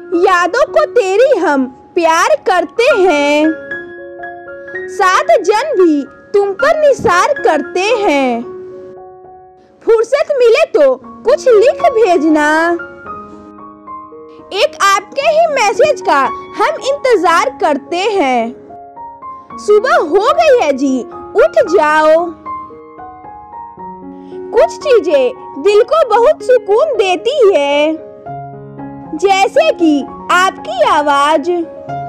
यादों को तेरी हम प्यार करते हैं, 7 जन भी तुम पर निसार करते हैं। फुर्सत मिले तो कुछ लिख भेजना, एक आपके ही मैसेज का हम इंतजार करते हैं। सुबह हो गई है जी, उठ जाओ। कुछ चीजें दिल को बहुत सुकून देती है, जैसे कि आपकी आवाज।